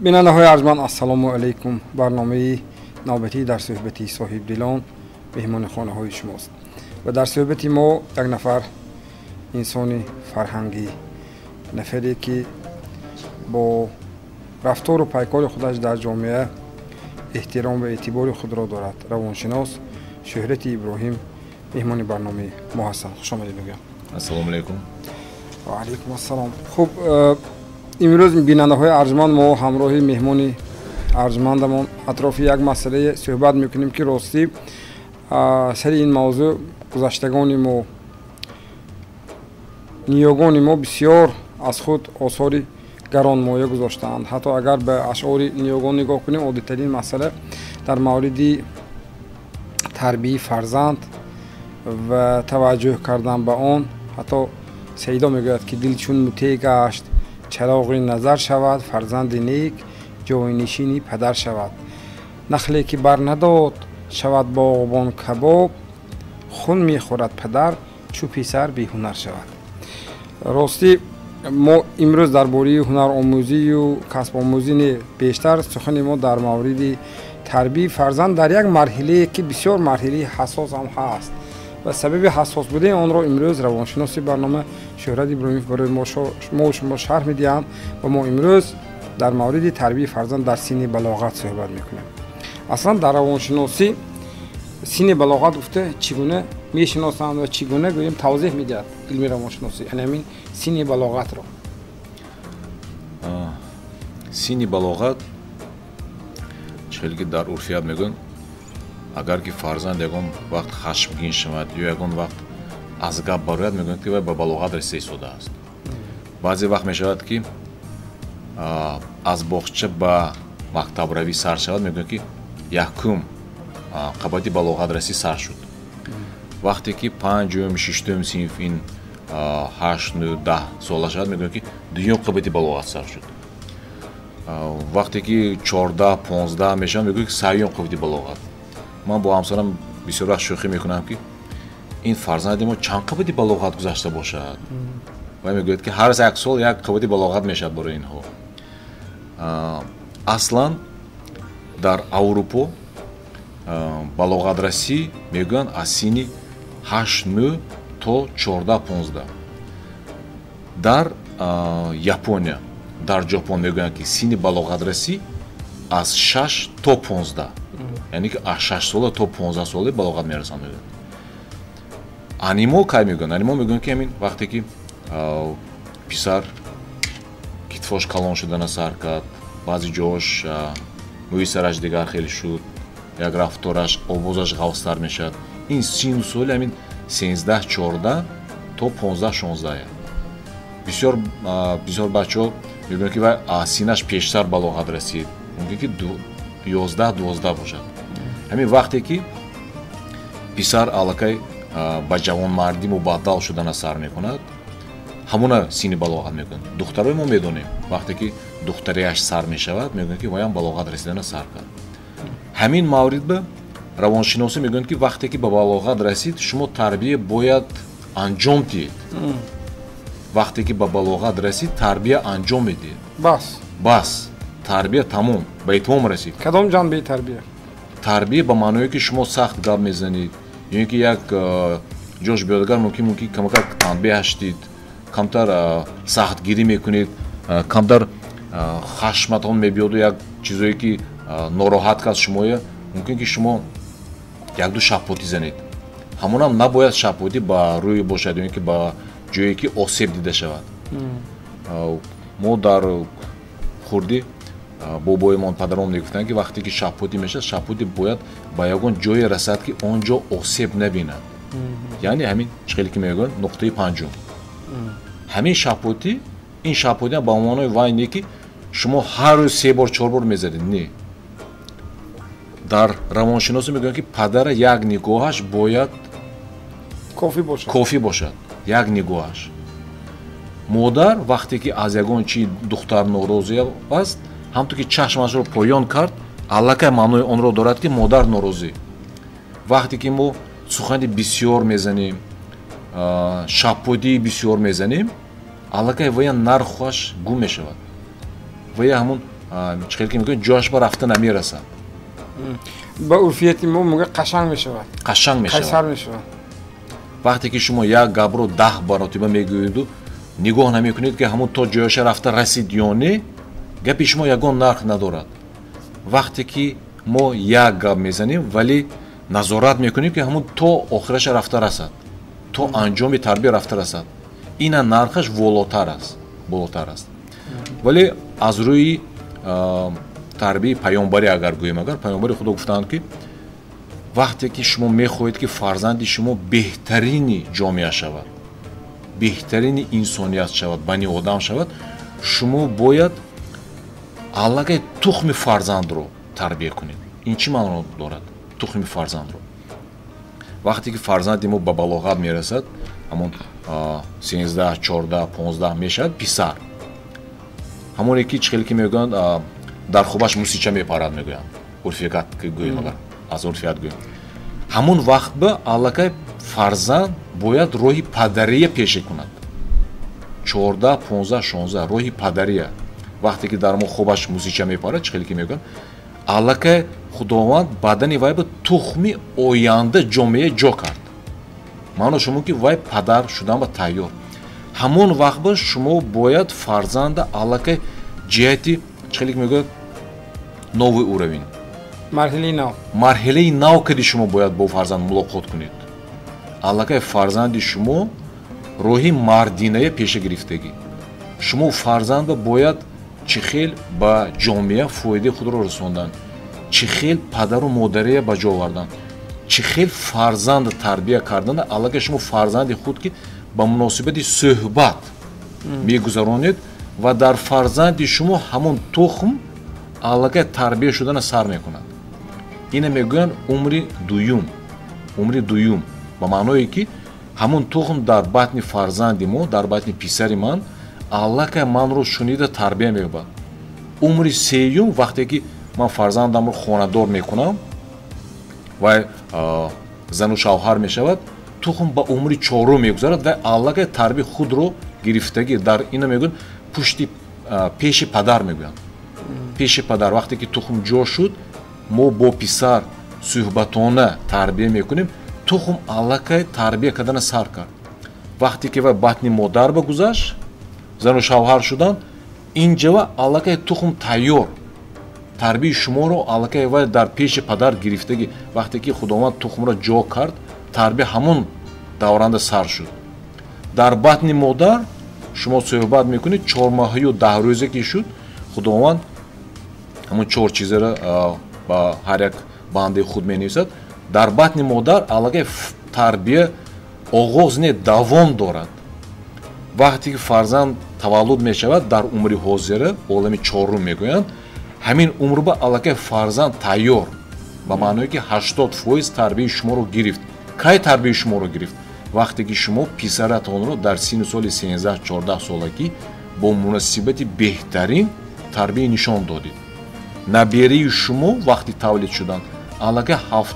بیننده‌های ارجمند السلام علیکم. برنامه نوبتی در صحبتی صاحب دلان مهمان خانه های شماست و در صحبتی ما یک نفر انسان فرهنگی، نفری که با رفتار و پیکار خودش در جامعه احترام و اعتبار خود را دارد، روانشناس شهرت ابراهیم مهمان برنامه ما هستند. خوش آمدید. السلام علیکم. و علیکم السلام. خب امروز بیننده های ارجمند ما همراه مهمان ارجمندمان اطراف یک مسئله صحبت میکنیم که راستی سر این موضوع گذشتگان ما، نیاگان ما بسیار از خود آثار گرانمایه گذاشتند. حتی اگر به اشعار نیاگان نگاه کنیم، عادی‌ترین مسئله در مورد تربیت فرزند و توجه کردن به آن، حتی سیدا میگوید که دل چون مطیع گشت چراغ نظر شود، فرزند نیک جاینشین پدر شود. نخلی که بر نداد شود باغبان کباب، خون میخورد پدر چو پسر بی هنر شود. راستی ما امروز درباره هنر آموزی و کسب آموزی بیشتر سخن ما در مورد تربیت فرزند در یک مرحله که بسیار مرحله حساس هم هست و سبب حساس بوده آن را امروز روانشناسی برنامه شهرت ابراهیم برای ما و شما شرح می‌دهند و ما امروز در مورد تربیت فرزند در سن بلاغت صحبت میکنیم. اصلا در روانشناسی سن بلاغت گفته چگونه میشناسند و چگونه گویم توضیح میدهد علم روانشناسی، یعنی همین سن بلاغت را. سن بلاغت چیزی که در عرفیات میگن اگر که فرزند یگان وقت خشمگین شود یا یگان وقت از گپ برآید میگن که به بلاغت رسیده است. بعضی وقت میشود که از باغچه به مکتب روی سر شود میگن که یکم قبادی بلاغت رسی سر شد. وقتی که 5م 6م صنف این 8 9 10 سال شد میگن که دوم قبادی بلاغت سر شد. وقتی که 14 15 میشن میگن که سوم قبادی بلاغت. من با همسرم بسیار وقت شوخی میکنم که این فرزند ما چند قبادی بلاغت گذشته باشد و میگوید که هر یک سال یک قبادی بلاغت میشد برای اینها. اصلا در اروپا بلاغت رسی میگن از سن 8 9 تا 14 15. در یاپونیا، در ژاپن میگن که سن بلاغت رسی از 6 تا 15، یعنی که از 6 ساله تا 15 ساله بلاغت میرسند. انیمو کای میگن؟ انیمو میگن که همین وقتی که پسر کتفاش کلان شدن سر کرد، بعضی جاش موی سرش دیگر خیلی شد، یک رفتارش آوازش غوث‌تر میشد. این سن سال همین 13 14 تا 15 16. بسیار بچه‌ها میگن که سینش پیشتر بلاغت رسید، ممکن که 11 12 باشد. همین وقتی که پسر الکی با جوانمردی مبادل شدن سر میکند، همون سن بلاغت میکند. دخترای ما میدونیم وقتی که دختریش سر میشود میگن که وایم بلاغت رسیدن سر کرد. همین مورد به روانشناسی میگن که وقتی که به بلاغت رسید شما تربیت باید انجام دهید. وقتی که به بلاغت رسید تربیت انجام میدید. بس تربیت تمام به اتمام رسید. کدام جنبه تربیت؟ تربیت به معنی که شما سخت گپ میزنید، یعنی که یک جوش بیادگر ممکن کمتر تنبیه هستید، کمتر سخت گیری میکنید، کمتر خشمتان میبیاد و یک چیزایی که ناراحت کرد شما ممکن که شما یک دو شپوتی زنید. همون هم نباید شپوتی با روی باشد، یعنی که با جایی که آسیب دیده شود. ما در خوردی بابایمان پدرام میگفتن که وقتی که شپوتی میشه شپوتی باید با یگان جایی رسد که آنجا آسیب نبیند. یعنی همین چیزی که میگن نقطه پنجم. همین شپوتی، این شپوتی با معنای واینی که شما هر روز 3 بار 4 بار میزدید. نه، در روانشناسی میگن که پدر یک نگاهش باید کافی باشد. یک نگاهش. مادر وقتی که از یگان چی دختر ناراضی است، همونطور که چشمش رو پایان کرد، الکی معنای آن را دارد که مادر ناراضی. وقتی که ما سخن بسیار میزنیم، شپودی بسیار میزنیم، الکی ویا نرخش گم میشود. ویا همون چخیل که میگن جاش با رفته نمیرسه با عرفیت ما میگه قشنگ میشود قشنگ میشود قیصر میشود وقتی که شما یک گپ رو 10 مرتبه میگویید و نگاه نمیکنید که همون تا جایش رفته رسید یا نه گپ شما یگان نرخ ندارد وقتی که ما یک گپ میزنیم ولی نظارت میکنیم که همون تا آخرش رفته رسد تا انجام تربیه رفته رسد این نرخش بالاتر است ولی از روی تربیه پیامبری اگر گوییم اگر پیامبر خدا گفتند که وقتی که شما میخواهید که فرزند شما بهترین جامعه شود بهترین انسانیت شود بنی آدم شود شما باید علاقه تخم فرزند رو تربیه کنید این چی معنی دارد تخم فرزند رو وقتی که فرزند ما به بلاغت میرسد همون 13 14 15 میشد پسر همون که چخیلی که میگن در خوبش موسیقی میپرد میگویند عرفیت که گوییم اگر از عرفیت گوییم همون وقت به علاقه فرزند باید روحی پدریه پیشه کند 14 15 16 روحی پدریه وقتی که در ما خوبش موسیقی میپرد چخیلی که میگن علاقه خداوند بدنی وای به تخمی آینده جامعه جا کرد معنی شما که وای پدر شدن به تیار همون وقت به شما باید فرزند علاقه جهتی چخیلی که میگن نوی اوروین مرحله نو که شما باید با فرزند ملاقات کنید علاقه فرزند شما روحی مردینه پیش گرفتگی شما فرزند باید چه خیل با جامعه فایده خود را رسوندن چه خیل پدر و مادره با جا آوردن چه خیل فرزند تربیه کردن علاقه شما فرزند خود که با مناسبت صحبت میگذرانید و در فرزند شما همون تخم علاقه تربیه شدن سر میکند اینه میگوین عمر دویم با معنایی که همون تخم در بطن فرزند ما در بطن پسر من علاقه من رو شنیده تربیه میبرد عمر سیوم وقتی که من فرزندم رو خانه‌دار میکنم و زن و شوهر میشود تخم با عمر 4 میگذرد و علاقه تربیه خود رو گرفتگی در اینو میگن پشت پیش پدر میگویند پیش پدر وقتی که تخم جا شد ما با پسر صحبتانه تربیه میکنیم تخم علاقه تربیه کردن سر کرد وقتی که و بطن مادر بگذشت زن و شوهر شدن اینجا علاقه تخم تیار تربیه شما رو علاقه و در پیش پدر گرفتگی وقتی که خداوند تخم را جا کرد تربیه همون دوران سر شد در بطن مادر شما صحبت میکنید 4 ماهه و 10 روزه که شد خداوند همون 4 چیزه را با هر یک بنده خود مینویسد در بطن مادر علاقه تربیه آغاز نه دوام دارد وقتی که فرزند تولد میشود در عمر حاضر عالم 4 میگویند همین عمر با علاقه فرزند تیار با معنی که 80% تربیه شما رو گرفت کی تربیه شما رو گرفت وقتی که شما پسرتان رو در سن سال 13 14 سالگی با مناسبت بهترین تربیه نشان دادید نبیره شما وقتی تولد شدن علاقه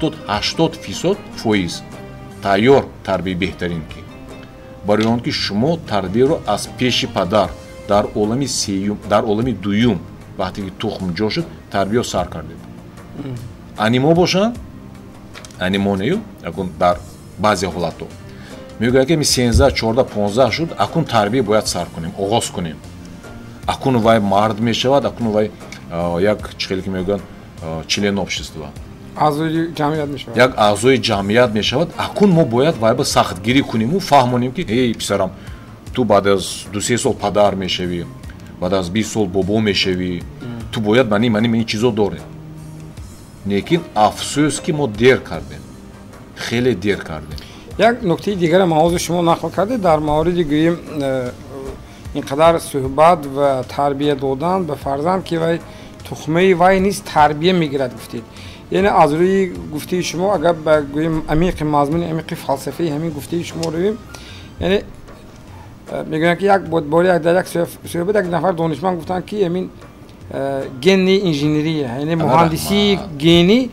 70-80% تیار تربیه بهترین که برای آن که شما تربیه رو از پیش پدر در عالم سیوم در عالم دویم وقتی که تخم جا شد تربیه سر کردید انیما باشن انیما نیو اکن در بعضی حالت ها میگه که 13 14 15 شد اکن تربیه باید سر کنیم آغاز کنیم اکن وای مرد میشود اکن وای یک چخیلی که میگن چلن общества اعضای جمعیت میشود یک اعضای جمعیت میشود اکن ما باید وای با سختگیری کنیم و فهمونیم که ای پسرم تو بعد از 2-3 سال پدر میشوی بعد از 20 سال بابا میشوی تو باید منی چیزا داره لیکن افسوس که ما دیر کردیم خیلی دیر کردیم یک نکته دیگر موضوع شما نقل کرده در مورد گوییم اینقدر صحبت و تربیه دادن به فرزند که وای تخمه وای نیست تربیه میگیرد گفتید یعنی از روی گفته شما اگر بگوییم عمیق مضمون عمیق فلسفی همین گفته شما رو ببینیم یعنی میگن که یک بودباری در یک صحبت یک نفر دانشمند گفتن که همین گنی انجینیریه یعنی مهندسی گنی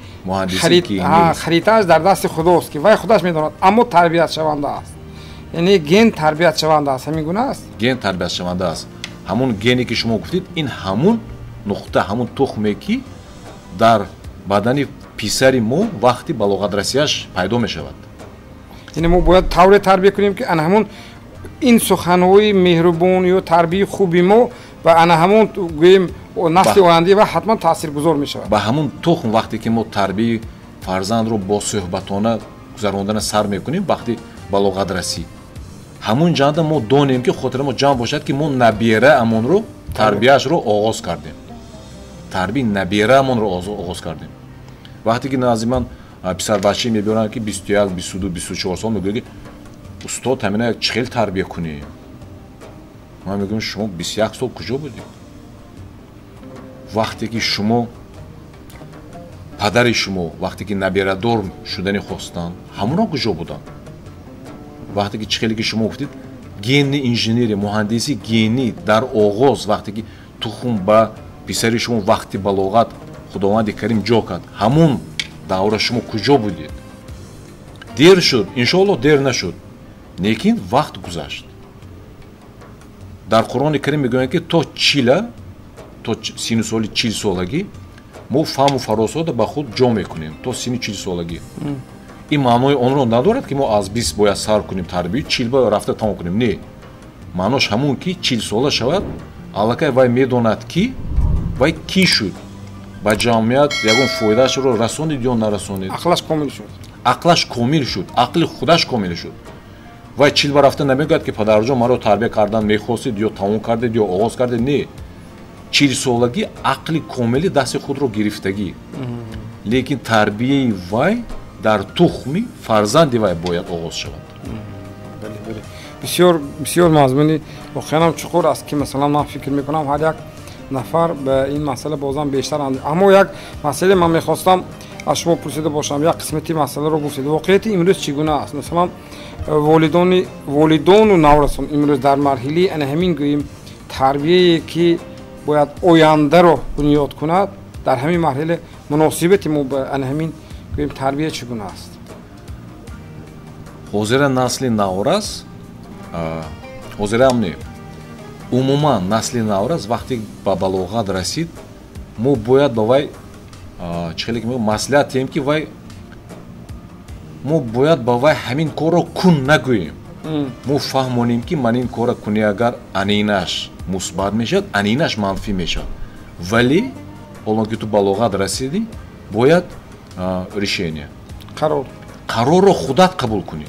خریدش در دست خداست که وای خودش میداند اما تربیت شونده است یعنی گن تربیت شونده است همین گونه است گن تربیت شونده است همون گنی که شما گفتید این همون нуқта, ҳамун тухме ки дар бадани писари мо вақти балоғатрасияш пайдо мешавад. یعنی ما باید طوری تربیه کنیم که انا همون این سخنهای مهربان یا تربیه خوبی ما و انا همون گوییم نسل آینده و حتما تاثیرگذار میشه. با همون تخم وقتی که ما تربیه فرزند رو با صحبتانه گذراندن سر میکنیم وقتی بلوغت رسید همون جا ما دونیم که خاطر ما جمع باشد که ما نبیره امون رو تربیهش رو آغاز کردیم. تربیه نبیره امون رو آغاز کردیم. وقتی که نازیمان پسر بچه میبینن که 21 22 24 سال میگه که استاد همین چخیل تربیه کنی. من میگم شما 21 سال کجا بودید؟ وقتی که شما پدر شما وقتی که نبیره دار شدنی خواستن همونا کجا بودن؟ وقتی که چخیلی که شما گفتید گینی انجینری مهندسی گینی در آغاز وقتی که تخم با پسر شما وقتی بلوغت خداوند کریم جا کرد همون دوره شما کجا بودید؟ دیر شد انشالله دیر نشد لیکن وقت گذشت. در قرآن کریم میگویند که تا سین سالی 40 سالگی ما فهم و فراست با خود جا میکنیم تا سین 40 سالگی. این معنای آن را ندارد که ما از 20 باید سر کنیم تربیت 40 باید رفته تمام کنیم. نه معناش همون که 40 ساله شود الکی وای میداند که وای کی شد با جامعیت یکون فایدهش رو رسانید یا نرسانید. عقلش کامل شد عقل خودش کامل شد. وای 40 بار رفته نمیگوید که پدرجان مرا تربیت کردن میخواستید یا تمام کردید یا آغاز کردید. نه 40 سالگی عقل کاملی دست خود رو گرفتگی. لیکن تربیه وای در تخمی فرزندی وای باید آغاز شود. بسیار بسیار مضمونی واقعا چقدر است که مثلا من فکر میکنم هر یک نفر به این مسئله بازم بیشتر اما یک مسئله من میخواستم از شما پرسیده باشم یک قسمتی مسئله رو گفتید واقعیت امروز چگونه است؟ مثلا والدان و نورسان امروز در مرحله ان همین گوییم تربیه که باید آینده رو بنیاد کند در همین مرحله مناسبت ما به ان همین گوییم تربیه چگونه است؟ حاضر نسل نورس حاضر امنی عموما نسل نورس وقتی به بلوغت رسید ما باید با وای چخیلی که مسئله تیم که وای ما باید با وای همین کار رو کن نگوییم. ما فهمونیم که من این کار کنی اگر انینش مثبت میشد انینش منفی میشد ولی حالا که تو بلوغت رسیدی باید решение قرار رو خودت قبول کنی.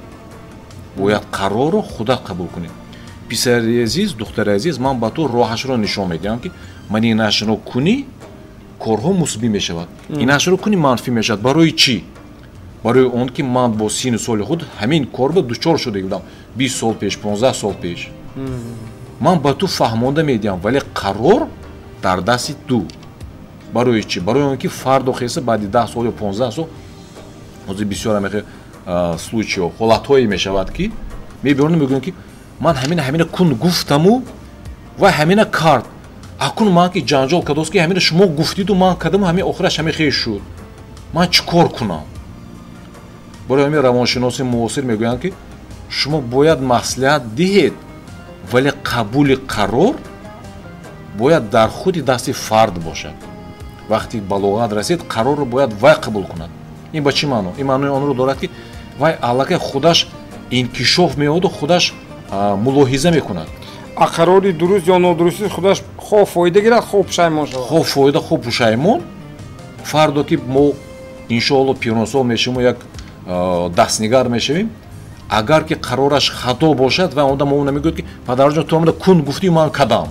باید قرار رو خودت قبول کنی. پسر عزیز دختر عزیز من با تو راهش رو نشون میدم که من اینش رو کنی کارها مثبت میشود اینش رو کنی منفی میشود. برای چی؟ برای اون که من با سین سال خود همین کار به دوچار شده بودم 20 سال پیش 15 سال پیش من با تو فهمانده میدم ولی قرار در دست تو. برای چی؟ برای اون که فرد و خیسه بعد 10 سال یا 15 سال از بسیار همه случаи و حالتهایی میشود که میبینم میگن که من همین کن گفتم و همین کرد اکنون من که جنجال کردم که همین شما گفتید و من کردم همین آخرش همین خیلی شد من چیکار کنم؟ برای همین روانشناس معاصر میگویند که شما باید مصلحت دهید ولی قبول قرار باید در خود دست فرد باشد. وقتی بلوغت رسید قرار رو باید وای قبول کند. این با چی معنی؟ این معنی آن رو دارد که وای علاقه خودش انکشاف میاد و خودش ملاحظه میکند. قراری درست یا نادرستی خودش خوب فایده گیرد خوب پشیمان شود. خوب فایده خوب پشیمان فردا که ما انشالله پیرانسال میشیم و یک دستنگر میشیم اگر که قرارش خطا باشد و اوندا ما اون میگوید که پدرجان تو من کن گفتی من کدام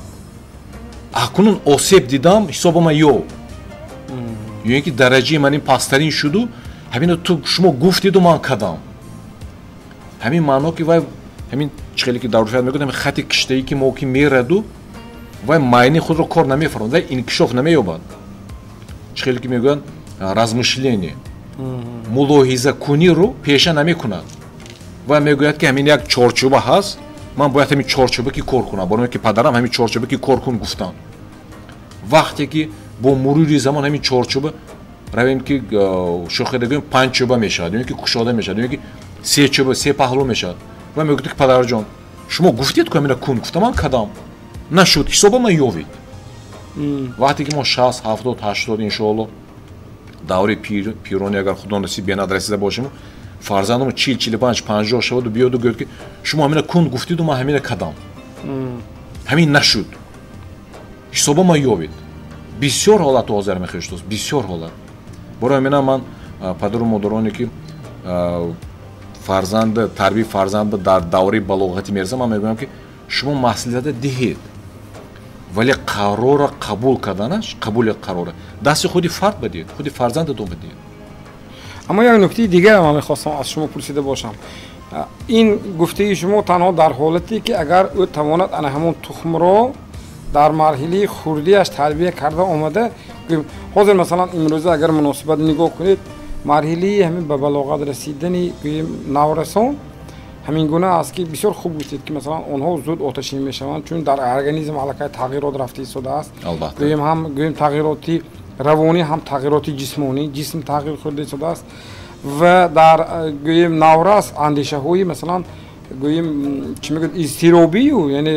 اکنون آسیب دیدم حسابم یو یعنی که درجه من این پسترین شد همین تو شما گفتید و من کدام همین معنا که وای همین چخیلی که دارو میگه همین خط کشته‌ای که ما که میردو وای معنی خود رو کار نمیفرماید وای انکشاف نمییابد. چخیلی که میگن размышление ملاحظه کنی رو پیشه نمیکند و میگوید که همین یک چارچوبه هست من باید همین چارچوبه که کار کنم برای که پدرم همین چارچوبه که کار کن گفتن. وقتی که با مرور زمان همین چارچوبه رویم که شوخی دیگه 5 چوبه میشد یعنی که کشاده میشد یعنی که 3 چوبه 3 پهلو میشد و میگوید که پدرجان شما گفتید که همین کن گفتم من کدام نشد حساب من یوید вақте ки мо 60 70 80 иншоалло даври пирони агар худо насиб бенад расида бошем фарзандам 40 45 50 шаваду биёду гӯяд ки шумо ҳамина кун гуфтиду ман ҳамина кадам ҳамин нашуд ҳисоба ман ёбед бисёр ҳолату ҳозир мехӯш дост бисёр ҳолат барои ҳамина ман падару модароне ки фарзанда тарбияи фарзанда дар давраи балоғатӣ мерасад ман мегӯям ки шумо маслиҳата диҳед вале қарора қабул карданаш қабули қарора дасти худи фард бадиҳед худи фарзандатон бадиҳед. аммо як нуктаи дигар ман мехостам аз шумо пурсида бошам. ин гуфтаи шумо танҳо дар ҳолате ки агар ӯ тавонад ана ҳамон тухмро дар марҳилаи хурдиаш тарбия карда омада ҳозир масалан имрӯза агар муносибат нигоҳ кунед марҳилаи ҳамин ба балоғат расидани наврасон ҳамин гуна аст ки бисёр хуб гуфтед ки масалан онҳо зуд оташин мешаванд чун дар организм аллакай тағйирот рафта истодааст гӯем ҳам гӯем тағйироти равонӣ ҳам тағйироти ҷисмонӣ ҷисм тағйир хӯрда истодааст ва дар гӯем наврас андешаҳои масалан гӯем чӣ мегӯяд изтиробию яъне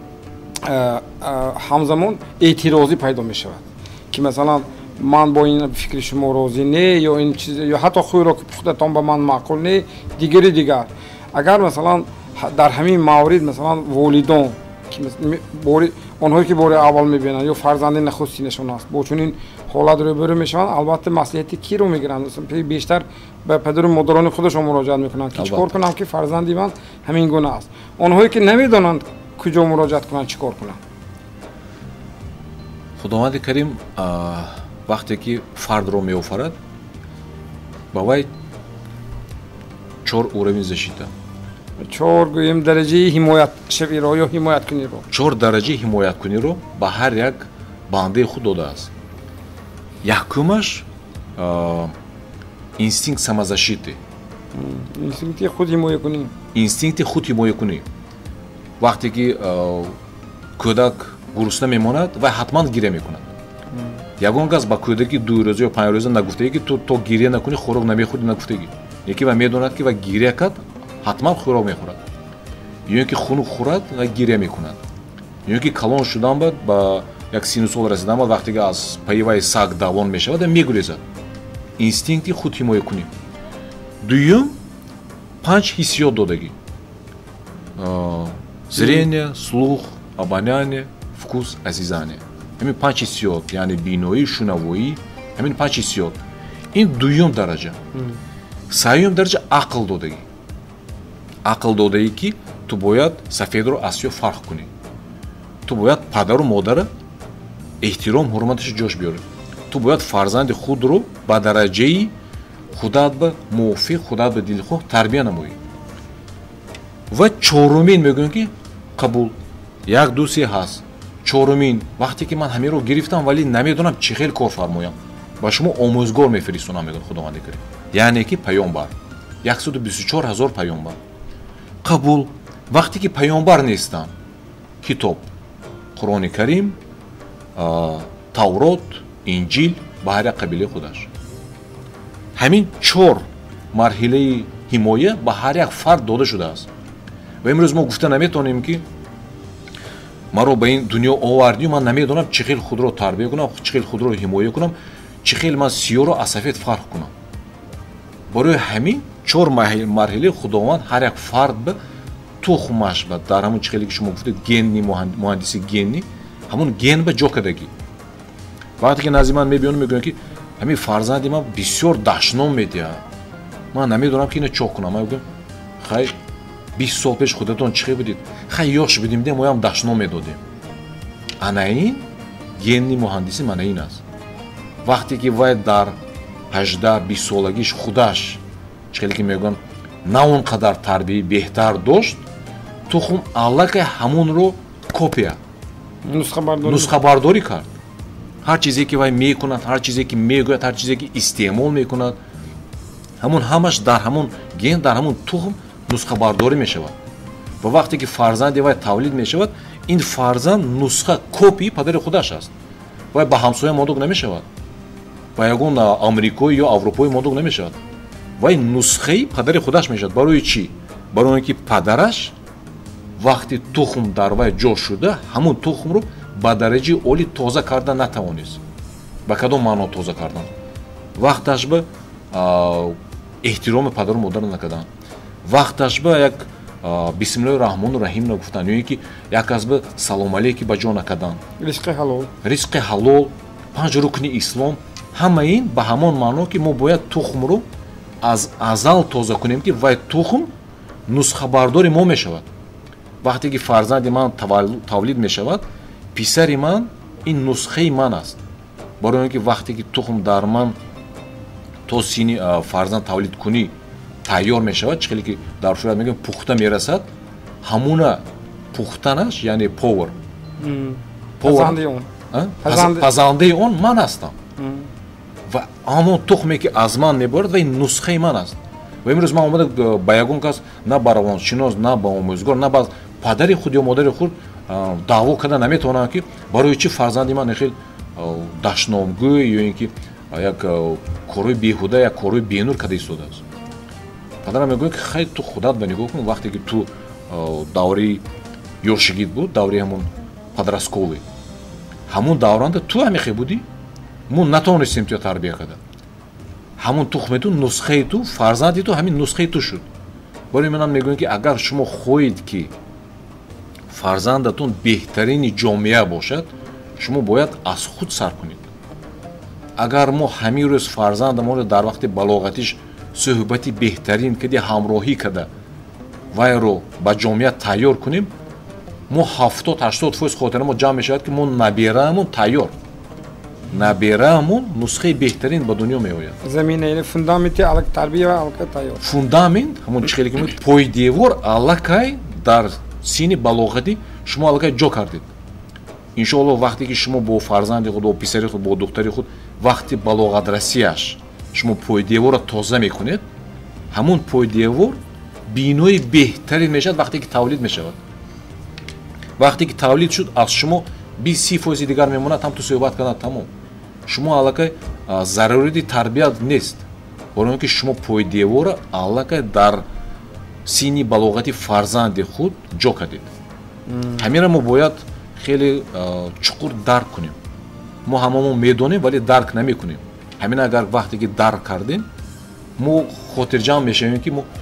ҳамзамон эътирозӣ пайдо мешавад ки масалан ман бо ин фикри шумо розӣ не ё ин чиз ё ҳатто хӯйро ки пухтатон ба ман маъқул не дигари дигар агар масалан дар ҳамин маврид масалан волидон онҳое ки бори аввал мебинанд ё фарзанди нахустинашон аст бо чунин ҳолат рӯбарӯ мешаванд албатта маслиҳати киро мегиранд бештар ба падару модарони худашон муроҷиат мекунанд ки чӣ кор кунам ки фарзанди ман ҳамин гуна аст онҳое ки намедонанд куҷо муроҷиат кунанд чӣ кор кунанд. худованди карим вақте ки фардро меофарад ба вай 4 уровень защита 4 гӯем дараҷаи ҳимоятшавиро ё ҳимояткуниро 4 дараҷаи ҳимояткуниро ба ҳар як бандаи худ додааст. якумаш инстинкт самозащиты инстинкти худ ҳимоякунӣ инстинкти худ ҳимоякунӣ вақте ки кӯдак гурусна мемонад вай ҳатман гиря мекунад. ягон газ ба кӯдаки 2 рӯза ё 5 рӯза нагуфтаги ки ту то гиря накунӣ хӯрок намехӯрӣ нагуфтаги яке вай медонад ки вай гиря кард ҳатман хӯрок мехӯрад ё ки хунук хӯрад вай гиря мекунад ё ки калон шудан бад ба як синусол расидан бад вақте ки аз пайи вай саг давон мешавад мегурезад. инстинкти худ ҳимоякунӣ. дуюм 5 ҳиссиёт додагӣ зрение слух обоняние вкус азизание ҳамин 5 ҳиссиёт яъне биноӣ шунавоӣ ҳамин 5 ҳиссиёт ин дуюм дараҷа. сеюм дараҷа ақл додагӣ ақл додагӣ ки ту бояд сафедро аз сиёҳ фарқ кунӣ ту бояд падару модара эҳтиром ҳурматашо ҷош биёрӣ ту бояд фарзанди худро ба дараҷаи худат ба мувофиқ худат ба дилхоҳ тарбия намоӣ. ва чорумин мегӯям ки қабул 1 2 3 ҳаст. чорумин вақте ки ман ҳамеро гирифтам вале намедонам чӣ хел кор фармоям ба шумо омӯзгор мефиристонам мегӯяд худованди карим яъне ки паёнбар 124 000 паёнбар. қабул вақте ки паёнбар нестанд китоб қуръони карим таврот инҷил ба ҳар як қабилаи худаш ҳамин 4 марҳилаи ҳимоя ба ҳар як фард дода шудааст. ва имрӯз мо гуфта наметавонем ки маро ба ин дунё овардию ман намедонам чӣ хел худро тарбия кунам чӣ хел худро ҳимоя кунам чӣ хел ман сиёҳро аз сафед фарқ кунам. барои ҳамин 4 марҳилаи худованд ҳар як фард ба тухмаш ба дар ҳамун чӣ хеле ки шумо гуфтед генни муҳандиси генни ҳамун ген ба ҷо кардагӣ. вақте ки назди ман мебиёнам мегӯям ки ҳамин фарзанди ман бисёр дашном медиҳад ман намедонам ки ина чо кунам. ман мегӯям хай 20 сол пеш худатон чӣ хел будед хай ёш будем де моям дашном медодем. ана ин генни муҳандисӣ мана ин аст. вақте ки вай дар 18-20 солагиш худаш чӣ хеле ки мегӯям на он қадар тарбияи беҳтар дошт тухм аллакай ҳамонро копия нусхабардорӣ кард. ҳар чизе ки вай мекунад ҳар чизе ки мегӯяд ҳар чизе ки истеъмол мекунад ҳамон ҳамаш дар ҳамон ген дар ҳамон тухм нусхабардорӣ мешавад. ва вақте ки фарзанди вай тавлид мешавад ин фарзанд нусха копии падари худаш аст. вай ба ҳамсоя мондук намешавад ба ягон амрикоӣ ё аврупоӣ мондук намешавад вай нусхаи падари худаш мешавад. барои чӣ? барои ки падараш вақти тухм дар вай ҷо шуда ҳамон тухмро ба дараҷаи оли тоза кардан натавонист. ба кадом маъно тоза кардан? вақташ ба эҳтироми падару модар накардан, вақташ ба як бисмиллоҳи раҳмону раҳим нагуфтан, ё ин ки як аз ба салом алейки ба ҷо накардан, ризқи ҳалол, 5 рукни ислом, ҳама ин ба ҳамон маъно ки мо бояд тухмро аз азал тоза кунем ки вай тухм нусхабардори мо мешавад. вақте ки фарзанди ман тавлид мешавад, писари ман ин нусхаи ман аст. барои он ки вақте ки тухм дар ман то сини фарзанд тавлид кунӣ тайёр мешавад, чӣ хеле ки дар шояд мегӯем пухта мерасад, ҳамуна пухтанаш яъне повар пазандаи он ман ҳастам ва ҳамон тухме ки аз ман меборад ва ин нусхаи ман аст. ва имрӯз ман омада ба ягон кас на ба равоншинос, на ба омӯзгор, на ба падари худ ё модари худ даъво карда наметавонам ки барои чӣ фарзанди ман хел дашномгӯй ё ин ки як корои беҳуда, як корои бенур карда истодааст. падарам мегӯяд ки хай ту худат ба нигоҳ кун, вақте ки ту давраи ёршигит буд, давраи ҳамон падрасколӣ, ҳамон давранда ту ҳамихе будӣ, мо натавонистем туя тарбия карда. ҳамон тухме ту, нусхаи ту, фарзанди ту ҳамин нусхаи ту шуд. барои манам мегӯям ки агар шумо хоҳед ки фарзандатон беҳтарини ҷомеа бошад, шумо бояд аз худ сар кунед. агар мо ҳамин рӯз фарзандамонро дар вақти балоғатиш суҳбати беҳтарин кади ҳамроҳӣ када вайро ба ҷомеа тайёр кунем, мо 70-80% хотира мо ҷамъ мешавад ки мо набераамон тайёр, набераамон нусхаи беҳтарин ба дунё меояд. заминаи фундаменти алак тарбия ва алак тайёр. Фундамент ҳамон чӣ хеле ки пойдевор аллакай дар сини балоғатӣ шумо аллакай ҷо кардед. иншоаллоҳ вақте ки шумо бо фарзанди худ, бо писари худ, бо духтари худ вақти балоғатрасияш шумо пойдеворро тоза мекунед, ҳамон пойдевор бинои беҳтарин мешавад вақте ки тавлид мешавад. вақте ки тавлид шуд, аз шумо 20% дигар мемонад, ҳам ту суҳбат кардан тамом. шумо аллакай зарурати тарбият нест, барои он ки шумо пойдеворро аллакай дар сини балоғати фарзанди худ ҷо кардед. ҳаминро мо бояд хеле чуқур дарк кунем. мо ҳамамон медонем вале дарк намекунем. ҳамин агар вақте ки дарк кардем, мо хотирҷамъ мешавем ки мо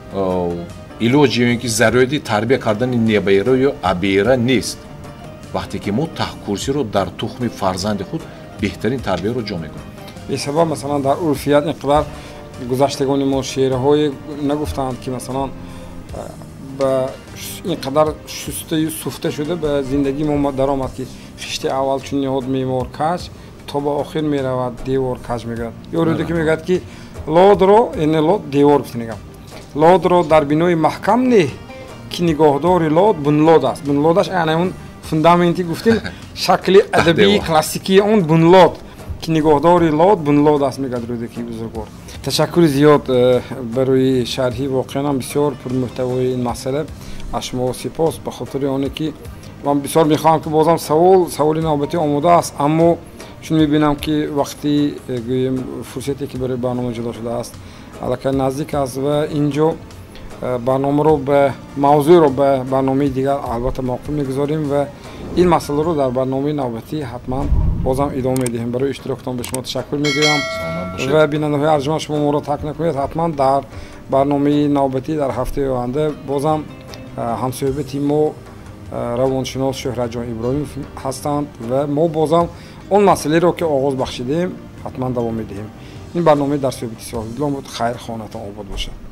илоҷи ё ин ки зарурати тарбия кардани небера ё абера нест. вақте ки мо таҳкурсиро дар тухми фарзанди худ беҳтарин тарбияро ҷо мекунем. бесабаб масалан дар урфият инқадар гузаштагони мо шеърҳое нагуфтанд ки масалан ба инқадар шустаю суфта шуда ба зиндагии мо даромад ки хишти аввал чун ниҳод меъмор каҷ то ба охир меравад девор каҷ мегӯяд. ёруде ки мегӯяд ки лодро эне лод девор гуфтанигам, лодро дар бинои маҳкам неҳ ки нигоҳдори лод бунлод аст. бунлодаш айнаун фундаменти гуфтем шакли адабии классикии он бунлод ки нигоҳдори лод бунлод аст мегӯяд рӯдаки бузургвор. ташаккури зиёд барои шарҳи воқеан бисёр пурмуҳтавои ин масъала аз шумо сипос, ба хотири оне ки ман бисёр мехоҳам ки бозам саволи навбатӣ омода аст, аммо чун мебинам ки вақти гӯем фурсате ки барои барнома ҷудо шудааст аллакай наздик аст ва инҷо барномаро ба мавзӯъро ба барномаи дигар албатта мавқуф мегузорем ва ин масъаларо дар барномаи навбатӣ ҳатман бозам идома медиҳем. барои иштирокатон ба шумо ташаккур мегӯям ва бинандаҳои арҷуманд шумо моро тарк накунед. ҳатман дар барномаи навбатӣ дар ҳафтаи оянда бозам ҳамсӯҳбати мо равоншинос шӯҳратҷон иброҳимов ҳастанд ва мо бозам он масъалаеро ки оғоз бахшидем ҳатман давом медиҳем. ин барномаи дар суҳбати соҳибдилон буд. хайр, хонатон обод бошад.